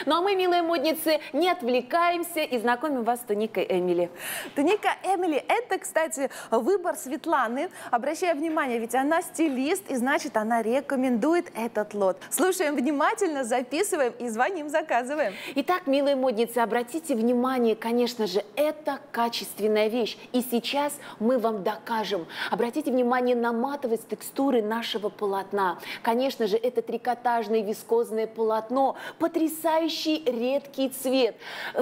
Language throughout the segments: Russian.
Ну а мы, милые модницы, не отвлекаемся и знакомим вас с туникой Эмили. Туника Эмили – это, кстати, выбор Светланы. Обращаю внимание, ведь она стилист, и значит, она рекомендует этот лот. Слушаем внимательно, записываем и звоним, заказываем. Итак, милые модницы, обратите внимание, конечно же, это качественная вещь. И сейчас мы вам докажем. Обратите внимание на матовость текстуры нашего полотна. Конечно же, это трикотажное вискозное полотно, потрясающий редкий цвет.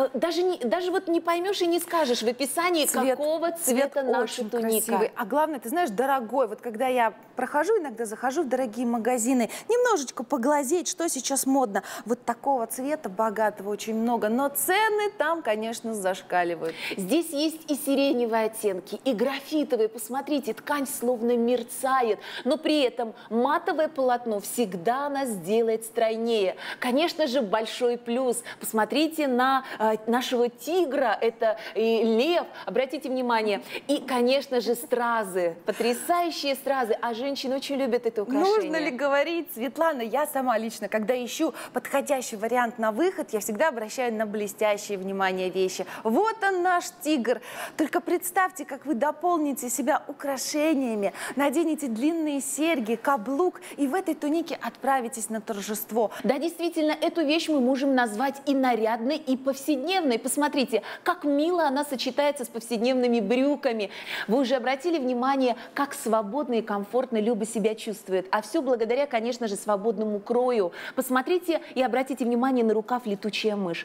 Даже вот не поймешь и не скажешь в описании, какого цвета наша туника. Красивый. А главное, ты знаешь, дорогой. Вот когда я прохожу, иногда захожу в дорогие магазины, немножечко поглазеть, что сейчас модно. Вот такого цвета богатого очень много, но цены там, конечно, зашкаливают. Здесь есть и сиреневые оттенки, и графитовые. Посмотрите, ткань словно мерцает, но при этом матовое полотно всегда нас делает стройнее. Конечно же, большой плюс. Посмотрите на нашего тигра, это и лев, обратите внимание. И, конечно же, стразы, потрясающие стразы. А женщины очень любят это украшение. Нужно ли говорить, Светлана, я сама лично, когда ищу подходящий вариант на выход, я всегда обращаю на блестящие внимание вещи. Вот он, наш тигр. Только представьте, как вы дополните себя украшениями, наденете длинные серьги, каблук и в этой тунике отправитесь на торжество. Да, действительно, эту вещь мы можем назвать и нарядной, и повседневной. Посмотрите, как мило она сочетается с повседневными брюками. Вы уже обратили внимание, как свободно и комфортно Люба себя чувствует. А все благодаря, конечно же, свободному крою. Посмотрите и обратите внимание на рукав «Летучая мышь».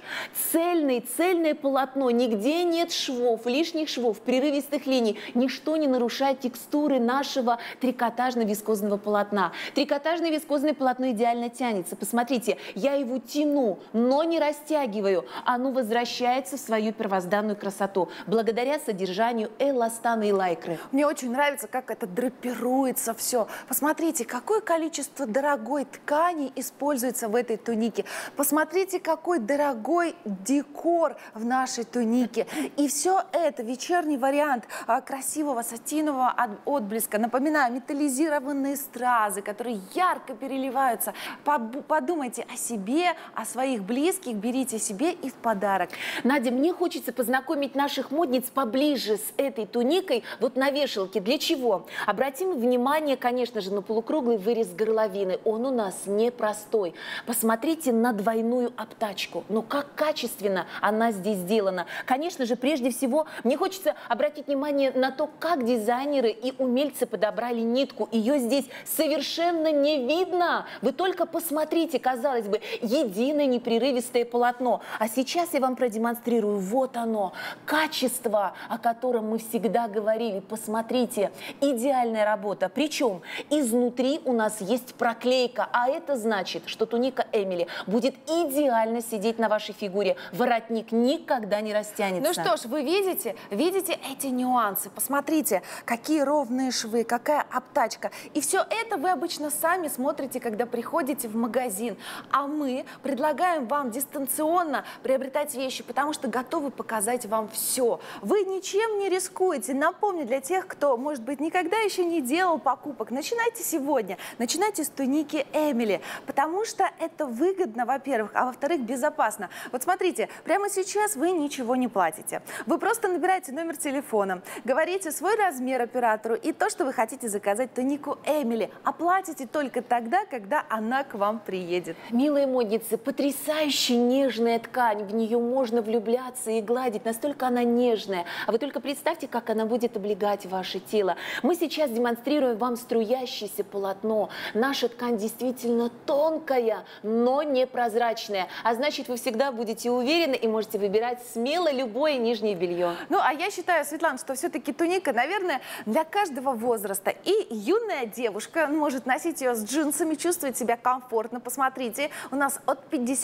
Цельное полотно, нигде нет швов, лишних швов, прерывистых линий. Ничто не нарушает текстуры нашего трикотажно-вискозного полотна. Трикотажное вискозное полотно идеально тянется. Посмотрите, я его тяну, но не растягиваю. Оно возвращается в свою первозданную красоту благодаря содержанию эластана и лайкры. Мне очень нравится, как это драпируется все. Посмотрите, какое количество дорогой ткани используется в этой тунике. Посмотрите, какой дорогой декор в нашей тунике. И все это вечерний вариант красивого сатинового отблеска. Напоминаю, металлизированные стразы, которые ярко переливаются. Подумайте о себе, о своих близких, берите себе и в подарок. Надя, мне хочется познакомить наших модниц поближе с этой туникой вот на вешалке. Для чего? Обратим внимание, конечно же, на полукруглый вырез горловины. Он у нас непростой. Посмотрите на двойную обтачку. Но как качественно она здесь сделана. Конечно же, прежде всего, мне хочется обратить внимание на то, как дизайнеры и умельцы подобрали нитку. Ее здесь совершенно не видно. Вы только посмотрите, казалось бы, единое непрерывистое полотно. А сейчас я вам продемонстрирую. Вот оно, качество, о котором мы всегда говорили. Посмотрите, идеальная работа. Причем изнутри у нас есть проклейка, а это значит, что туника Эмили будет идеально сидеть на вашей фигуре. Воротник никогда не растянется. Ну что ж, вы видите эти нюансы. Посмотрите, какие ровные швы, какая обтачка. И все это вы обычно сами смотрите, когда приходите в магазин. А мы предлагаем вам дистанционно приобретать вещи, потому что готовы показать вам все. Вы ничем не рискуете. Напомню, для тех, кто, может быть, никогда еще не делал покупок, начинайте сегодня. Начинайте с туники Эмили, потому что это выгодно, во-первых, а во-вторых, безопасно. Вот смотрите, прямо сейчас вы ничего не платите. Вы просто набираете номер телефона, говорите свой размер оператору и то, что вы хотите заказать тунику Эмили. Оплатите только тогда, когда она к вам приедет. Милые модницы, потрясающе нежная ткань. В нее можно влюбляться и гладить. Настолько она нежная. А вы только представьте, как она будет облегать ваше тело. Мы сейчас демонстрируем вам струящееся полотно. Наша ткань действительно тонкая, но непрозрачная. А значит, вы всегда будете уверены и можете выбирать смело любое нижнее белье. Ну, а я считаю, Светлана, что все-таки туника, наверное, для каждого возраста. И юная девушка может носить ее с джинсами, чувствовать себя комфортно. Посмотрите, у нас от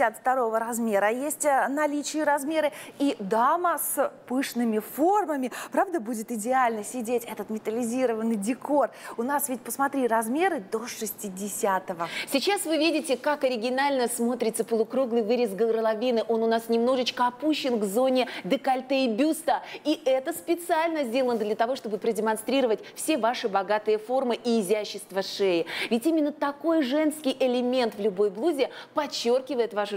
52 размера есть наличие размеры. И дама с пышными формами, правда, будет идеально сидеть этот металлизированный декор. У нас ведь, посмотри, размеры до 60-го. Сейчас вы видите, как оригинально смотрится полукруглый вырез горловины. Он у нас немножечко опущен к зоне декольте и бюста. И это специально сделано для того, чтобы продемонстрировать все ваши богатые формы и изящество шеи. Ведь именно такой женский элемент в любой блузе подчеркивает вашу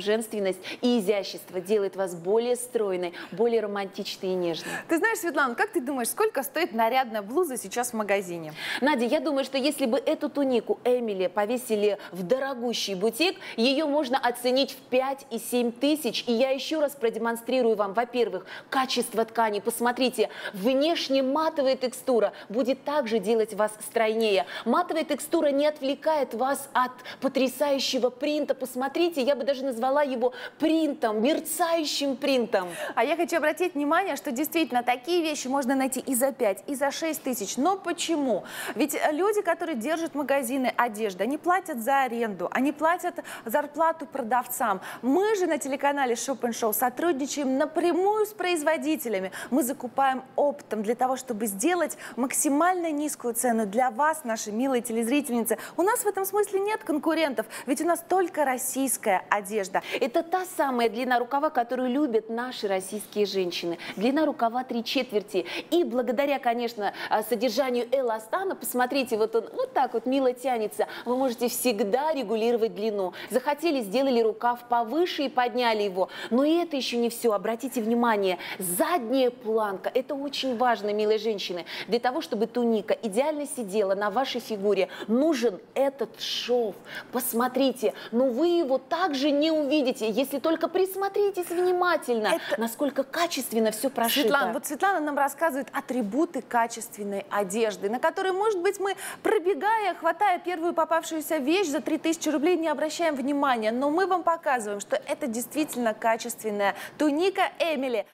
женственность и изящество, делает вас более стройной, более романтичной и нежной. Ты знаешь, Светлана, как ты думаешь, сколько стоит нарядная блуза сейчас в магазине? Надя, я думаю, что если бы эту тунику Эмили повесили в дорогущий бутик, ее можно оценить в 5 и 7 тысяч. И я еще раз продемонстрирую вам, во-первых, качество ткани. Посмотрите, внешне матовая текстура будет также делать вас стройнее. Матовая текстура не отвлекает вас от потрясающего принта. Посмотрите, я бы даже назвала его принтом, мерцающим принтом. А я хочу обратить внимание, что действительно такие вещи можно найти и за 5, и за 6 тысяч. Но почему? Ведь люди, которые держат магазины одежды, они платят за аренду, они платят зарплату продавцам. Мы же на телеканале Shop & Show сотрудничаем напрямую с производителями. Мы закупаем оптом для того, чтобы сделать максимально низкую цену для вас, наши милые телезрительницы. У нас в этом смысле нет конкурентов, ведь у нас только российская одежда. Это та самая длина рукава, которую любят наши российские женщины. Длина рукава 3/4. И благодаря, конечно, содержанию эластана, посмотрите, вот он вот так вот мило тянется, вы можете всегда регулировать длину. Захотели, сделали рукав повыше и подняли его. Но и это еще не все. Обратите внимание, задняя планка, это очень важно, милые женщины. Для того, чтобы туника идеально сидела на вашей фигуре, нужен этот шов. Посмотрите, но вы его также не увидите, если только присмотритесь внимательно, насколько качественно все прошито. Светлана, вот Светлана нам рассказывает атрибуты качественной одежды, на которые, может быть, мы, пробегая, хватая первую попавшуюся вещь за 3000 рублей, не обращаем внимания. Но мы вам показываем, что это действительно качественная туника Эмили.